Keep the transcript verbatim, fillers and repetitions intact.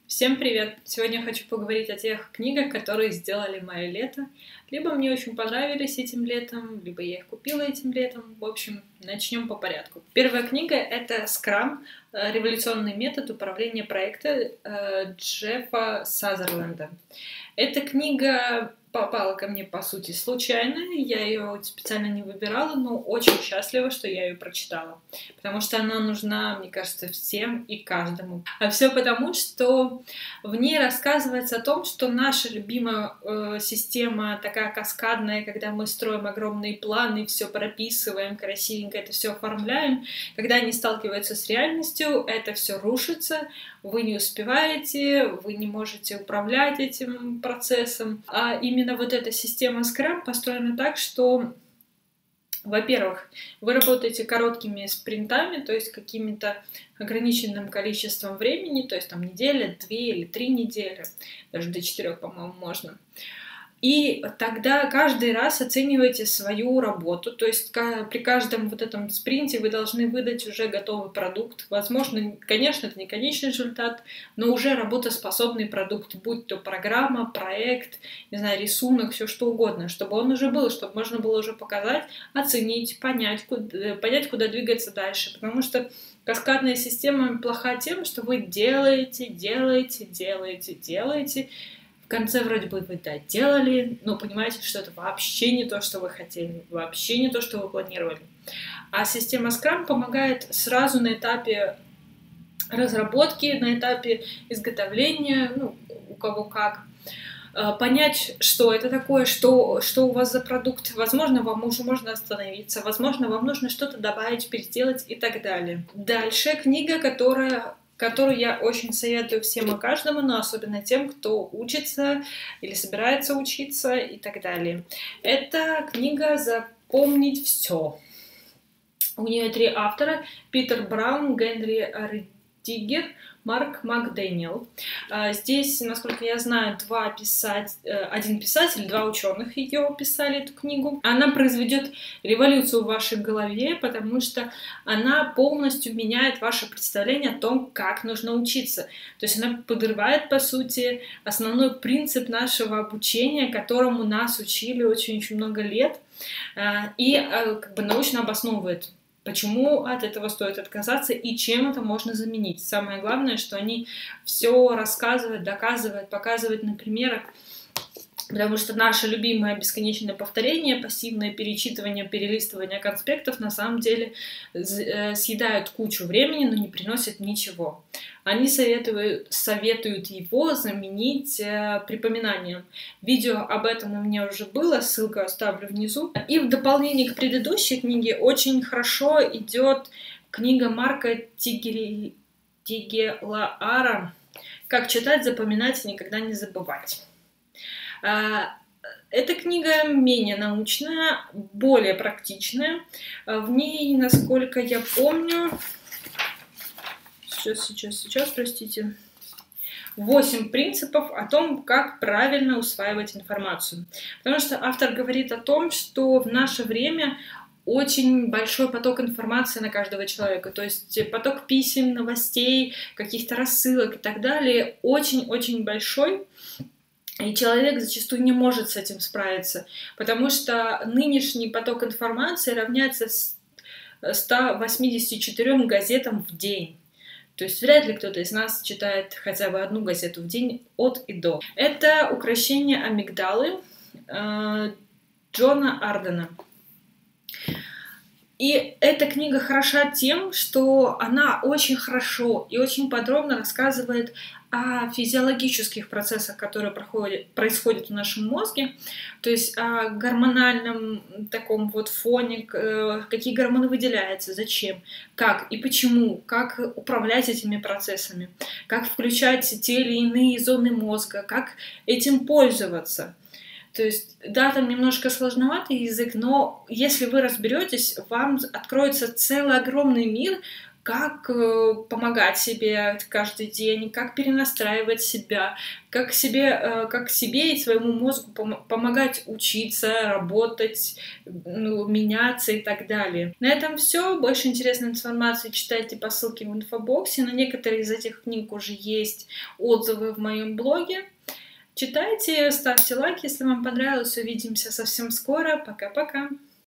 Всем привет! Сегодня я хочу поговорить о тех книгах, которые сделали мое лето. Либо мне очень понравились этим летом, либо я их купила этим летом. В общем, начнем по порядку. Первая книга — это Scrum «Революционный метод управления проекта» Джеффа Сазерленда. Эта книга попала ко мне, по сути, случайно. Я ее специально не выбирала, но очень счастлива, что я ее прочитала. Потому что она нужна, мне кажется, всем и каждому. А все потому, что в ней рассказывается о том, что наша любимая э, система такая каскадная, когда мы строим огромные планы, все прописываем красивенько, это все оформляем. Когда они сталкиваются с реальностью, это все рушится, вы не успеваете, вы не можете управлять этим процессом. А именно вот эта система Scrum построена так, что, во-первых, вы работаете короткими спринтами, то есть какими-то ограниченным количеством времени, то есть там неделя, две или три недели, даже до четырех, по-моему, можно. И тогда каждый раз оцениваете свою работу, то есть при каждом вот этом спринте вы должны выдать уже готовый продукт. Возможно, конечно, это не конечный результат, но уже работоспособный продукт, будь то программа, проект, не знаю, рисунок, все что угодно, чтобы он уже был, чтобы можно было уже показать, оценить, понять, куда, понять, куда двигаться дальше. Потому что каскадная система плоха тем, что вы делаете, делаете, делаете, делаете, в конце вроде бы вы это делали, но понимаете, что это вообще не то, что вы хотели, вообще не то, что вы планировали. А система Scrum помогает сразу на этапе разработки, на этапе изготовления, ну, у кого как, понять, что это такое, что, что у вас за продукт. Возможно, вам уже можно остановиться, возможно, вам нужно что-то добавить, переделать и так далее. Дальше книга, которая... которую я очень советую всем и каждому, но особенно тем, кто учится или собирается учиться и так далее. Это книга «Запомнить все». У нее три автора: Питер Браун, Генри Ридигер, Марк Макдэниел. Здесь, насколько я знаю, два писать, один писатель, два ученых ее писали, эту книгу. Она произведет революцию в вашей голове, потому что она полностью меняет ваше представление о том, как нужно учиться. То есть она подрывает, по сути, основной принцип нашего обучения, которому нас учили очень-очень много лет, и как бы научно обосновывает, почему от этого стоит отказаться и чем это можно заменить. Самое главное, что они все рассказывают, доказывают, показывают на примерах, потому что наше любимое бесконечное повторение, пассивное перечитывание, перелистывание конспектов на самом деле съедают кучу времени, но не приносят ничего. Они советуют, советуют его заменить э, припоминанием. Видео об этом у меня уже было, ссылку оставлю внизу. И в дополнение к предыдущей книге очень хорошо идет книга Марка Тигелаара «Как читать, запоминать и никогда не забывать». Эта книга менее научная, более практичная. В ней, насколько я помню, сейчас, сейчас, сейчас, простите, восемь принципов о том, как правильно усваивать информацию. Потому что автор говорит о том, что в наше время очень большой поток информации на каждого человека, то есть поток писем, новостей, каких-то рассылок и так далее очень-очень большой. И человек зачастую не может с этим справиться, потому что нынешний поток информации равняется ста восьмидесяти четырём газетам в день. То есть вряд ли кто-то из нас читает хотя бы одну газету в день от и до. Это «Укрощение амигдалы» э, Джона Ардена. И эта книга хороша тем, что она очень хорошо и очень подробно рассказывает о физиологических процессах, которые проходят, происходят в нашем мозге, то есть о гормональном таком вот фоне, какие гормоны выделяются, зачем, как и почему, как управлять этими процессами, как включать те или иные зоны мозга, как этим пользоваться. То есть, да, там немножко сложноватый язык, но если вы разберетесь, вам откроется целый огромный мир как э, помогать себе каждый день, как перенастраивать себя, как себе, э, как себе и своему мозгу пом- помогать учиться, работать, ну, меняться и так далее. На этом все. Больше интересной информации читайте по ссылке в инфобоксе. На некоторые из этих книг уже есть отзывы в моем блоге. Читайте, ставьте лайк, если вам понравилось. Увидимся совсем скоро. Пока-пока.